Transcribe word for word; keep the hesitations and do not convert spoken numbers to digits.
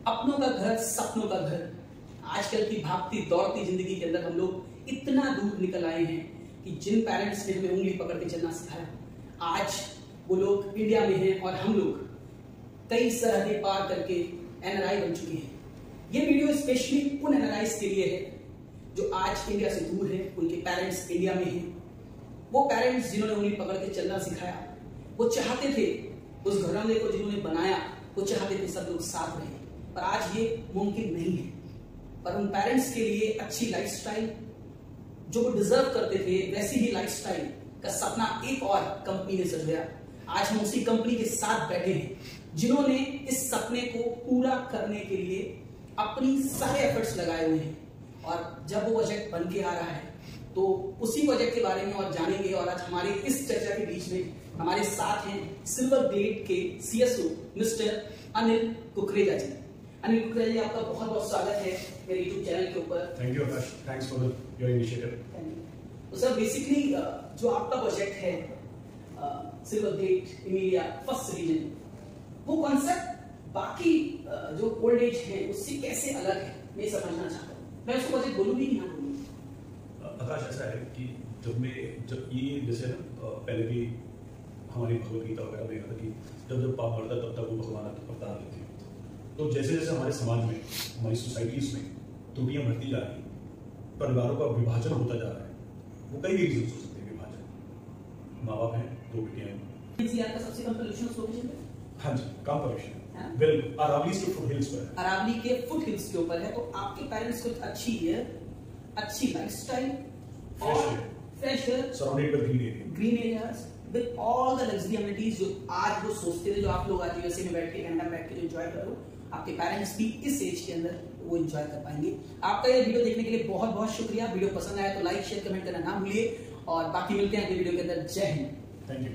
अपनों का घर, सपनों का घर। आजकल की भागती दौड़ती जिंदगी के अंदर हम लोग इतना दूर निकल आए हैं कि जिन पेरेंट्स ने हमें उंगली पकड़ के चलना सिखाया, आज वो लोग इंडिया में हैं और हम लोग कई सरहदें पार करके एनआरआई बन चुके हैं। ये वीडियो स्पेशली उन एनआरआईज के लिए है जो आज इंडिया से दूर है, उनके पेरेंट्स इंडिया में हैं। वो पेरेंट्स जिन्होंने उंगली पकड़ के चलना सिखाया, वो चाहते थे उस घराने को जिन्होंने बनाया, वो चाहते थे सब लोग साथ रहे, पर आज ये मुमकिन नहीं है। पर उन पेरेंट्स के लिए अच्छी लाइफस्टाइल जो वो डिजर्व करते थे, वैसी ही लाइफस्टाइल का सपना एक और कंपनी ने सजाया। आज हम उसी कंपनी के साथ बैठे हैं जिन्होंने इस सपने को पूरा करने के लिए अपनी सारे एफर्ट्स लगाए हुए हैं। और जब वो प्रोजेक्ट बन के आ रहा है तो उसी प्रोजेक्ट के बारे में और जानेंगे। और आज हमारे इस चर्चा के बीच में हमारे साथ हैं सिल्वर ग्लेड के सीएसओ मिस्टर अनिल कुकरेजा जी। अनिल कुकरेजा जी, आपका बहुत बहुत स्वागत है मेरे यूट्यूब चैनल के ऊपर। Thank you Akash, thanks for your initiative. तो सर, बेसिकली जो आपका प्रोजेक्ट है Silver Glade Emilia first region, वो कॉन्सेप्ट बाकी जो ओल्ड एज है उससे कैसे अलग है, मैं समझना चाहता हूँ। मैं उसको प्रोजेक्ट बोलूँ भी नहीं बोलूँ। आकाश, ऐसा है कि जब मैं जब ये जैसे ना पहले भी हमारी भगवत गीता वगैरह में था कि जब जब पाप बढ़ता तब तक वो भगवान अवतार लेते हैं। तो जैसे जैसे हमारे समाज में, हमारी सोसाइटीज में त्रुटियां बढ़ती जा रही, परिवारों का विभाजन होता जा रहा है। वो कई रीजन हो सकते हैं विभाजन। माँ बाप हैं, दो बेटियां हैं। का सबसे कम पोल्यूशन उस लोकेशन पे? हाँ जी, कम पोल्यूशन बिल्कुल। अरावली के फुट हिल्स पर है। अरावली के फुट हिल्स के ऊपर है। तो आपके पेरेंट्स को अच्छी है, अच्छी लाइफस्टाइल और fresh air, surrounded by green area, green areas with all the luxury amenities जो आज वो सोचते थे, जो आप लोग आज यूएसए में बैठ के, कनाडा में बैठ के जो एंजॉय करो, आपके पेरेंट्स भी इस एज के अंदर वो एंजॉय कर पाएंगे। आपका ये वीडियो देखने के लिए बहुत बहुत शुक्रिया। वीडियो पसंद आया तो लाइक शेयर कमेंट करना ना भूलिए और बाकी मिलते हैं अगले वीडियो के अंदर। जय हिंद। Thank you.